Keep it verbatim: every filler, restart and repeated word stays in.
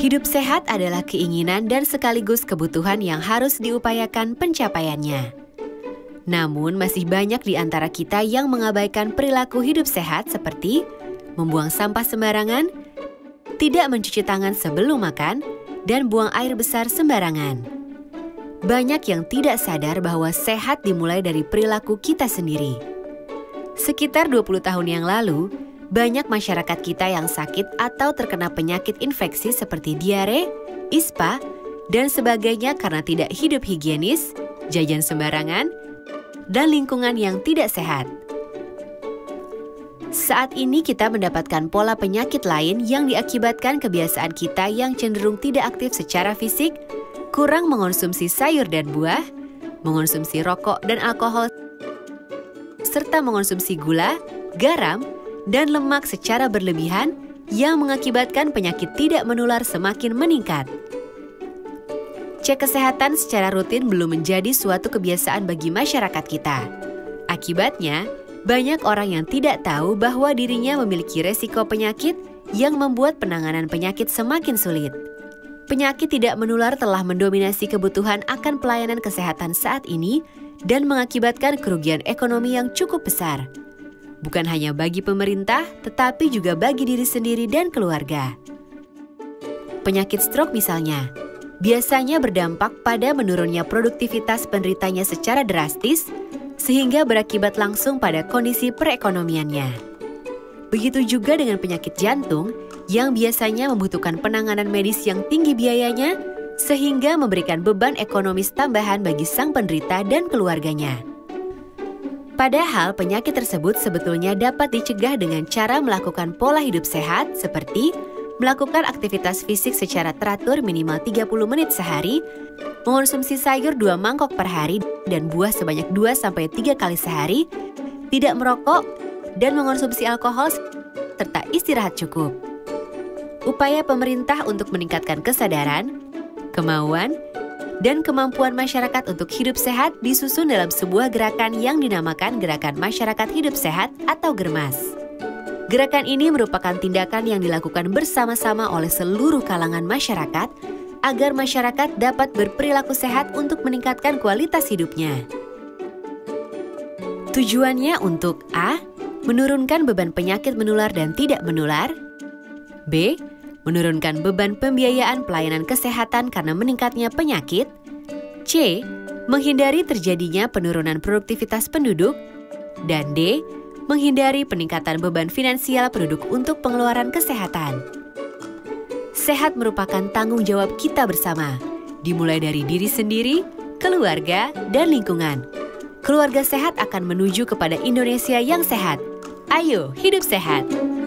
Hidup sehat adalah keinginan dan sekaligus kebutuhan yang harus diupayakan pencapaiannya. Namun masih banyak di antara kita yang mengabaikan perilaku hidup sehat seperti membuang sampah sembarangan, tidak mencuci tangan sebelum makan, dan buang air besar sembarangan. Banyak yang tidak sadar bahwa sehat dimulai dari perilaku kita sendiri. Sekitar dua puluh tahun yang lalu, banyak masyarakat kita yang sakit atau terkena penyakit infeksi seperti diare, ispa, dan sebagainya karena tidak hidup higienis, jajan sembarangan, dan lingkungan yang tidak sehat. Saat ini kita mendapatkan pola penyakit lain yang diakibatkan kebiasaan kita yang cenderung tidak aktif secara fisik, kurang mengonsumsi sayur dan buah, mengonsumsi rokok dan alkohol, serta mengonsumsi gula, garam, dan lemak secara berlebihan yang mengakibatkan penyakit tidak menular semakin meningkat. Cek kesehatan secara rutin belum menjadi suatu kebiasaan bagi masyarakat kita. Akibatnya, banyak orang yang tidak tahu bahwa dirinya memiliki resiko penyakit yang membuat penanganan penyakit semakin sulit. Penyakit tidak menular telah mendominasi kebutuhan akan pelayanan kesehatan saat ini dan mengakibatkan kerugian ekonomi yang cukup besar. Bukan hanya bagi pemerintah, tetapi juga bagi diri sendiri dan keluarga. Penyakit stroke misalnya, biasanya berdampak pada menurunnya produktivitas penderitanya secara drastis, sehingga berakibat langsung pada kondisi perekonomiannya. Begitu juga dengan penyakit jantung, yang biasanya membutuhkan penanganan medis yang tinggi biayanya, sehingga memberikan beban ekonomis tambahan bagi sang penderita dan keluarganya. Padahal penyakit tersebut sebetulnya dapat dicegah dengan cara melakukan pola hidup sehat seperti melakukan aktivitas fisik secara teratur minimal tiga puluh menit sehari, mengonsumsi sayur dua mangkok per hari dan buah sebanyak dua sampai tiga kali sehari, tidak merokok, dan mengonsumsi alkohol, serta istirahat cukup. Upaya pemerintah untuk meningkatkan kesadaran, kemauan, dan kemampuan masyarakat untuk hidup sehat disusun dalam sebuah gerakan yang dinamakan Gerakan Masyarakat Hidup Sehat atau GERMAS. Gerakan ini merupakan tindakan yang dilakukan bersama-sama oleh seluruh kalangan masyarakat agar masyarakat dapat berperilaku sehat untuk meningkatkan kualitas hidupnya. Tujuannya untuk A. Menurunkan beban penyakit menular dan tidak menular, B. Menurunkan beban pembiayaan pelayanan kesehatan karena meningkatnya penyakit, C. Menghindari terjadinya penurunan produktivitas penduduk, dan D. Menghindari peningkatan beban finansial penduduk untuk pengeluaran kesehatan. Sehat merupakan tanggung jawab kita bersama, dimulai dari diri sendiri, keluarga, dan lingkungan. Keluarga sehat akan menuju kepada Indonesia yang sehat. Ayo, hidup sehat!